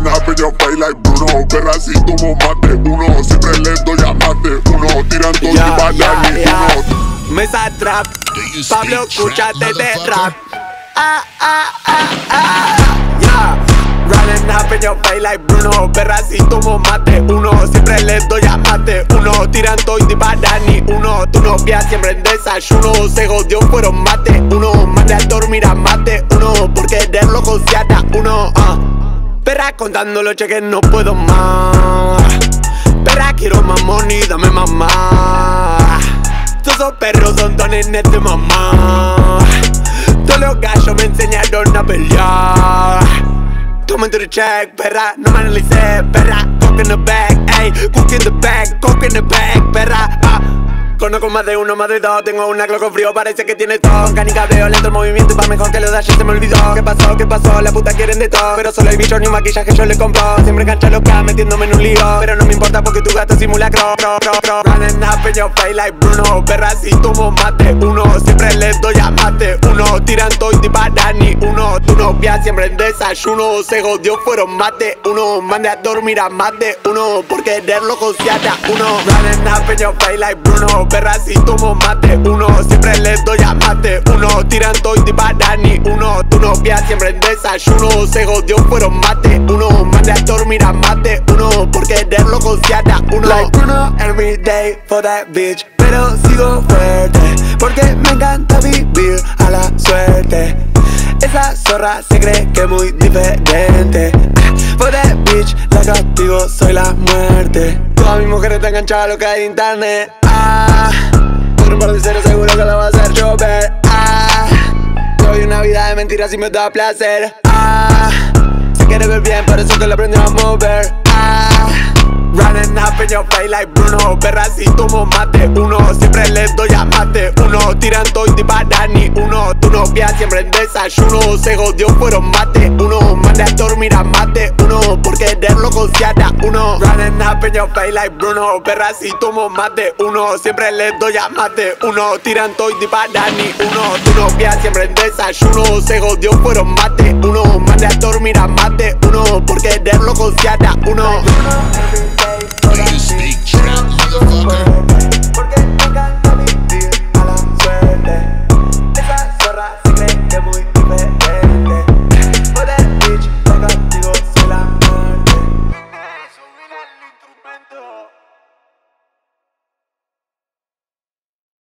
Running up in your face like Bruno. Perra si tomo más de uno. Siempre le doy a más de uno. Tiran todo y bailan y uno. Mesa trap, Pablo, escúchate de rap. Yeah. Running up in your face like Bruno. Perra si tomo más de uno. Siempre les doy a más de uno. Tiran todo y bailan ni uno. Tu novia siempre en desayuno. Se jodió, fueron más de uno. Mandé a dormir a más de uno. Por querer loco se ata uno. Perra contando los cheques no puedo más. Perra quiero más money, dame mamá. Todos esos perros son dones de mamá. Todos los gallos me enseñaron a pelear. Coming to the check, perra, no me analicé, perra. Coke in the bag, ayy, cook in the bag, coke in the bag, perra. Conozco más de uno, más de dos. Tengo una cloco frío, parece que tiene todo. Canica veo lento el movimiento y pa' mejor que lo dash se me olvidó. ¿Qué pasó? ¿Qué pasó? La puta quieren de todo. Pero solo hay bichos ni maquillaje yo le compro. Siempre engancha loca metiéndome en un lío. Pero no me importa porque tu gato simula cro. Running up in your face like Bruno. Perra si tomo más de uno. Siempre les doy a más de uno. Tiran todo y bailan ni uno. Tu novia siempre en desayuno. Se jodió, fueron más de uno. Mandé a dormir a más de uno. Por querer loco se ata uno. Running up in your face like Bruno. Perra si tomo más de uno. Siempre les doy a más de uno. Tiran todo y bailan ni uno. Tu novia siempre en desayuno. Se jodió, fueron más de uno. Mandé a dormir a más de uno. Por querer loco se ata uno. Like Bruno every day for that bitch. Pero sigo fuerte porque me encanta vivir a la suerte. Esa zorra se cree que es muy diferente. For that bitch, la castigo, soy la muerte. Toda mi mujer está enganchada a lo que hay en internet. Por un par de ceros seguro que la va a hacer llover. Soy una vida de mentiras y me da placer. Se quiere ver bien, por eso que la aprendió a mover. Running up in your face like Bruno. Perra si tomo más de uno. Siempre les doy a más de uno. Tiran todo y bailan ni uno. Tu novia siempre en desayuno. Se jodió, fueron más de uno. Mandé a dormir a más de uno. Por querer loco se ata uno. Running up in your face like Bruno. Perra si tomo más de uno. Siempre les doy a más de uno. Tiran todo y bailan ni uno. Tu novia siempre en desayuno. Se jodió, fueron más de uno. Mandé a dormir a más de uno. Por querer loco se ata uno.